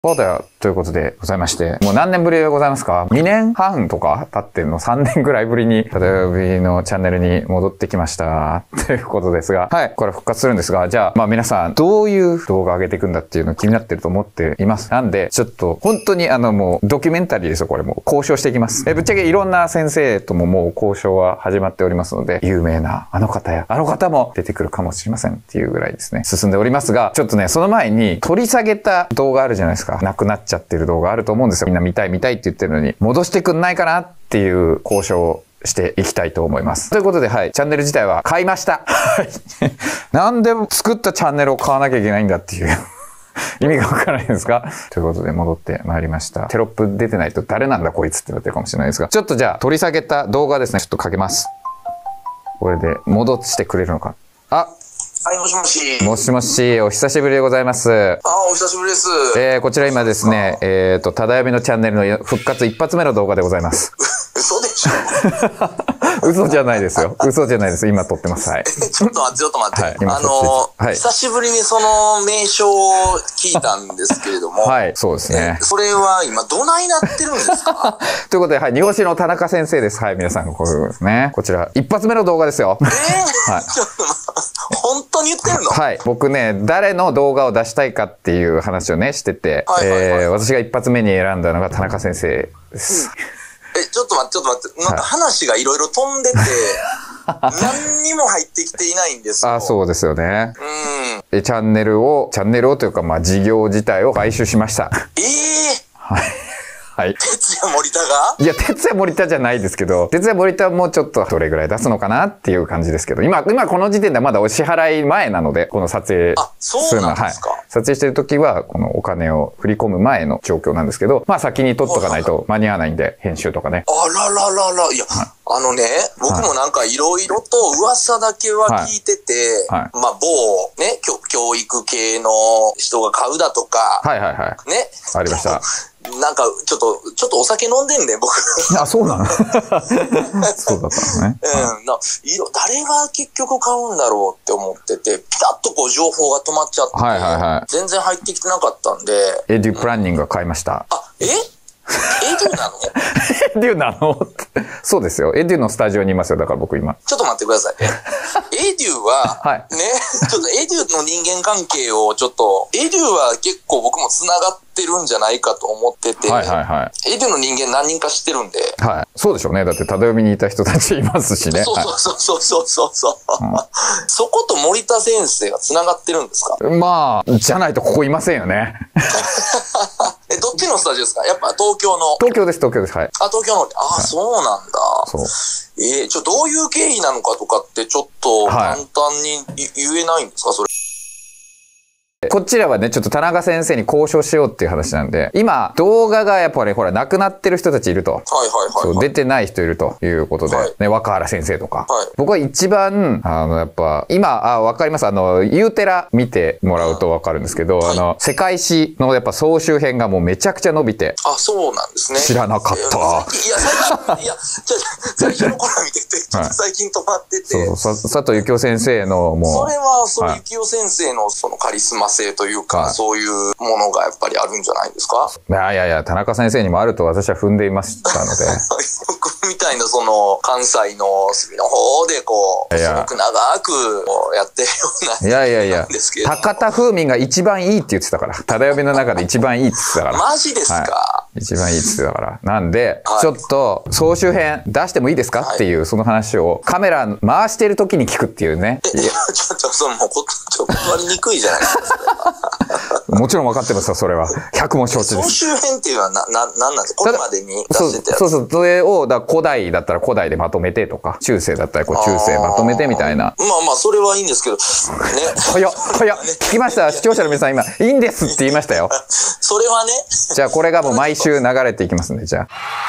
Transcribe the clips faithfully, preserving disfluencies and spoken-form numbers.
そうだよ。ということでございまして、もう何年ぶりでございますか ?に 年半とか経ってんの ?さん 年ぐらいぶりに、片曜日のチャンネルに戻ってきました。ということですが、はい、これ復活するんですが、じゃあ、まあ皆さん、どういう動画上げていくんだっていうの気になってると思っています。なんで、ちょっと、本当にあのもう、ドキュメンタリーですよ、これもう。交渉していきます。え、ぶっちゃけいろんな先生とももう交渉は始まっておりますので、有名なあの方や、あの方も出てくるかもしれませんっていうぐらいですね、進んでおりますが、ちょっとね、その前に、取り下げた動画あるじゃないですか。なくなっちゃってる動画あると思うんですよ。みんな見たい見たいって言ってるのに、戻してくんないかなっていう交渉をしていきたいと思います。ということで、はい、チャンネル自体は買いました。なんで作ったチャンネルを買わなきゃいけないんだっていう。意味がわからないですかということで戻ってまいりました。テロップ出てないと誰なんだこいつってなってるかもしれないですが、ちょっとじゃあ取り下げた動画ですね、ちょっとかけます。これで戻してくれるのか。あ、 はい、もしもし。 もしもし、お久しぶりでございます。 あ、お久しぶりです。 えー、こちら今ですね、えっと、ただよみのチャンネルの復活一発目の動画でございます。 嘘でしょ嘘じゃないですよ。嘘じゃないです。今撮ってます。はい。 ちょっと待って、ちょっと待って。はい、あのー、はい、久しぶりにその名称を聞いたんですけれども。 はい、そうですね。 それは今どないなってるんですかということで、はい、日本史の田中先生です。はい、皆さん、こういうことですね。こちら、一発目の動画ですよ。 えー、はい。ちょっと待って、本当に言ってるの？ はい。僕ね、誰の動画を出したいかっていう話をね、してて、私が一発目に選んだのが田中先生です。 うん、え、ちょっと待って、ちょっと待って。なんか話がいろいろ飛んでて、何にも入ってきていないんですよ。 あ、そうですよね。 うん。 チャンネルを、チャンネルをというか、まあ、事業自体を買収しました。 ええー、 はい。はい。 哲也森田が？ いや、哲也森田じゃないですけど、哲也森田はもうちょっとどれぐらい出すのかなっていう感じですけど、今、今この時点ではまだお支払い前なので、この撮影するのは、はい。撮影してる時は、このお金を振り込む前の状況なんですけど、まあ先に撮っとかないと間に合わないんで、編集とかね。 あらららら、いや、はい、あのね、僕もなんかいろいろと噂だけは聞いてて、はいはい、まあ某ね、教育系の人が買うだとか、 はいはいはい。 ね。 ありました。 なんか、ちょっと、ちょっとお酒飲んでんね、僕。 あ、そうなのそうだったのね。うん。 な、いろ、誰が結局買うんだろうって思ってて、ピタッとこう情報が止まっちゃって、はいはいはい、全然入ってきてなかったんで。 エデュプランニングが買いました。 あ、えエデュなのエデュなのそうですよ。エデュのスタジオにいますよ。だから僕今。 ちょっと待ってくださいね。エデュは、はい、ね、ちょっとエデュの人間関係をちょっと、エデュは結構僕も繋がってるんじゃないかと思ってて、はいはいはい、エデュの人間何人か知ってるんで。 はい。そうでしょうね。だって、ただよみにいた人たちいますしね。 そうそうそうそうそうそう、うん。そこと森田先生が繋がってるんですか？ まあ、じゃないとここいませんよね。 え、どっちのスタジオですか？やっぱ東京の。 東京です、東京です。はい。 あ、東京の。あ、はい、そうなんだ。そう。えー、ちょ、どういう経緯なのかとかってちょっと簡単に、はい、言えないんですか、それ。 こちらはね、ちょっと田中先生に交渉しようっていう話なんで、今、動画がやっぱりほら、亡くなってる人たちいると。はいはいはい、はい。そう、出てない人いるということで、はい、ね、若原先生とか。はい。僕は一番、あの、やっぱ、今、あ、わかります。あの、ユーテラ見てもらうとわかるんですけど、はい、あの、世界史のやっぱ総集編がもうめちゃくちゃ伸びて。 あ、そうなんですね。 知らなかった。いや、 最近、いや、じゃ最初の頃見てて、ちょっと最近止まってて。はい、 そうそう、佐藤幸雄先生のもう。 それは、そう、はい、幸雄先生のそのカリスマ性というか、はい、そういうものがやっぱりあるんじゃないですか？ いやいやいや、田中先生にもあると私は踏んでいましたので。 僕みたいなその関西の隅の方でこう、すごく長くやってるような。 いやいやいや、高田風味が一番いいって言ってたから。ただよみの中で一番いいって言ってたから。 マジですか？はい、 一番いいって言ってたから。なんで、はい、ちょっと総集編出してもいいですか、はい、っていうその話をカメラ回してる時に聞くっていうね。 え、いや、ちょっとその、ちょっと断りにくいじゃないですか。 もちろん分かってますよ、それは。ひゃくも承知です。 総集編っていうのはな、な、なんなんですか？これまでに出してたやつ。 そうそう、それを、だ古代だったら古代でまとめてとか、中世だったらこう中世まとめてみたいな。 まあまあ、それはいいんですけど、ね。 早っ、早っ。聞きました。視聴者の皆さん今、いいんですって言いましたよ。 それはね。 じゃあこれがもう毎週流れていきますんで、じゃあ。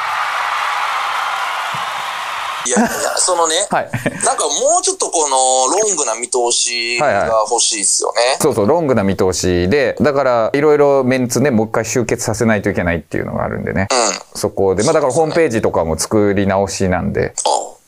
いやいや、そのね、はい、なんかもうちょっとこのロングな見通しが欲しいですよね。はいはい、 そうそう、ロングな見通しで、だからいろいろメンツね、もう一回集結させないといけないっていうのがあるんでね。うん。そこで、まあだからホームページとかも作り直しなんで。 あ、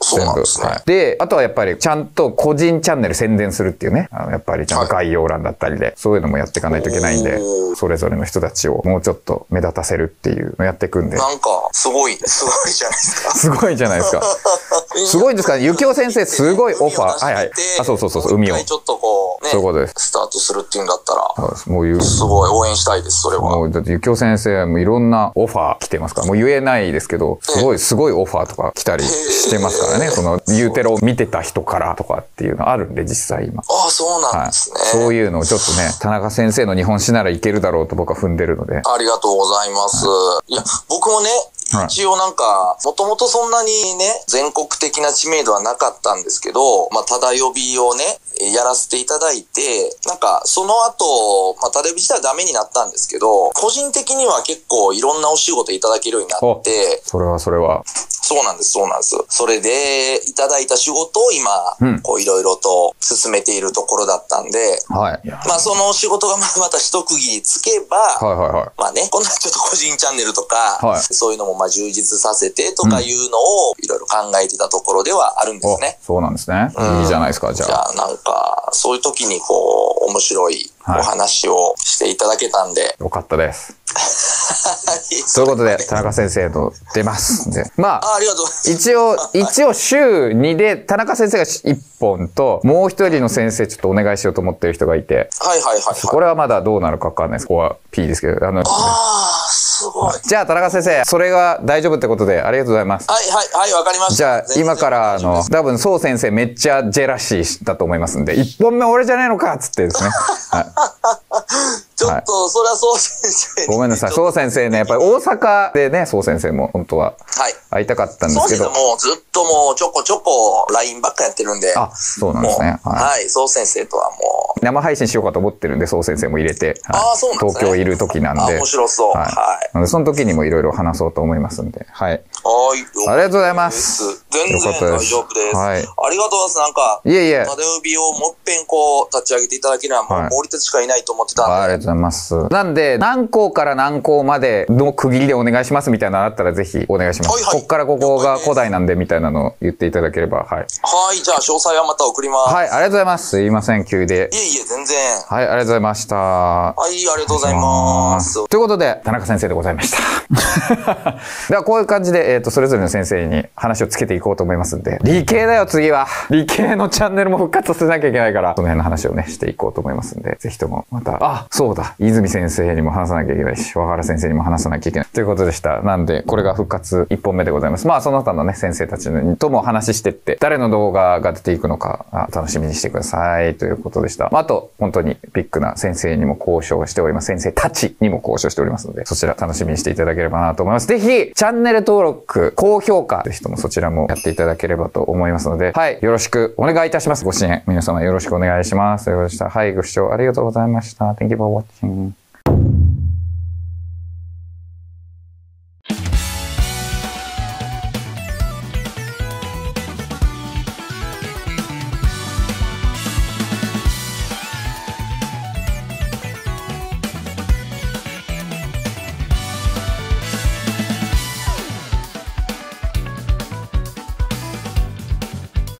そうなんですね。 はい。で、あとはやっぱりちゃんと個人チャンネル宣伝するっていうね。あのやっぱりちゃんと概要欄だったりで、はい、そういうのもやっていかないといけないんで、それぞれの人たちをもうちょっと目立たせるっていうのをやっていくんで。 なんか、すごい、すごいじゃないですか。 すごいじゃないですか。すごいんですかね。ゆきお先生、すごいオファー。はいはい。あ、そうそうそうそう、海を。 ちょっとこう、ね、 そういうことです。 スタートするっていうんだったら、 そうです。もういう。 すごい応援したいです、それは。 もう、だってゆきお先生もいろんなオファー来てますから、もう言えないですけど、すごい、すごいオファーとか来たりしてますからね。その、ユーテロを見てた人からとかっていうのあるんで、実際今。 ああ、そうなんですね、 はい。そういうのをちょっとね、田中先生の日本史ならいけるだろうと僕は踏んでるので。 ありがとうございます。はい、いや、僕もね、一応なんか、もともとそんなにね、全国的な知名度はなかったんですけど、まあ、ただ呼びをね、やらせていただいて、なんか、その後、まあ、ただ呼び自体はダメになったんですけど、個人的には結構いろんなお仕事いただけるようになって、 それはそれは。 そうなんです、そうなんです。それで、いただいた仕事を今、うん、こういろいろと進めているところだったんで、はい。まあ、その仕事がまた一区切りつけば、はいはいはい。まあね、今度はちょっと個人チャンネルとか、はい、そういうのもまあ充実させてとかいうのをいろいろ考えてたところではあるんですね。 そうなんですね。うん、いいじゃないですか、じゃあ。 じゃあなんか、そういう時にこう、面白いお話をしていただけたんで。はい、 よかったです。ということで、田中先生と出ますんで。まあ、 あ、ありがとうございます。 一応、一応週にで、田中先生がいっぽんと、もう一人の先生ちょっとお願いしようと思ってる人がいて。 はいはいはい、はい。 これはまだどうなるかわかんないです。ここは P ですけど。あの、 あー、すごい。 じゃあ、田中先生、それが大丈夫ってことで、ありがとうございます。 はいはいはい、わかりました。 じゃあ、今から、あの、多分、そう先生めっちゃジェラシーだと思いますんで、一本目俺じゃねえのかっつってですね。はい。 ちょっと、それはそう先生。 ごめんなさい。そう先生ね、やっぱり大阪でね、そう先生も本当は会いたかったんですけど。 そう先生もずっともうちょこちょこ ライン ばっかやってるんで。 あ、そうなんですね。 はい。そう先生とはもう。生配信しようかと思ってるんで、そう先生も入れて。 ああ、そうなんですね。 東京いる時なんで。 面白そう。 はい。その時にもいろいろ話そうと思いますんで。はい。 はい。 ありがとうございます。 全然大丈夫です。はい。ありがとうございます。なんか、 いえいえ。 まだ呼びをもっぺんこう、立ち上げていただければ、もう俺たちしかいないと思ってたんで。 ありがとうございます。なんで、何校から何校までの区切りでお願いしますみたいなのあったらぜひお願いします。はいはい、こっからここが古代なんでみたいなのを言っていただければ、はい。 はい、じゃあ詳細はまた送ります。 はい、ありがとうございます。すいません、急で。 いえいえ、全然。 はい、ありがとうございました。はい、ありがとうございます。 ということで、田中先生でございました。では、こういう感じで、えっと、それぞれの先生に話をつけていこうと思いますんで、理系だよ、次は。理系のチャンネルも復活させなきゃいけないから、その辺の話をね、していこうと思いますんで、ぜひともまた、あ、そうだ、泉先生にも話さなきゃいけないし、和原先生にも話さなきゃいけない。ということでした。なんで、これが復活いっぽんめでございます。まあ、その他のね、先生たちとも話してって、誰の動画が出ていくのか、楽しみにしてください。ということでした。まあ、あと、本当にビッグな先生にも交渉しております。先生たちにも交渉しておりますので、そちら楽しみにしていただければなと思います。ぜひ、チャンネル登録、高評価、ぜひともそちらもやっていただければと思いますので、はい、よろしくお願いいたします。ご支援、皆様よろしくお願いします。ということでした。はい、ご視聴ありがとうございました。Thank you for watching.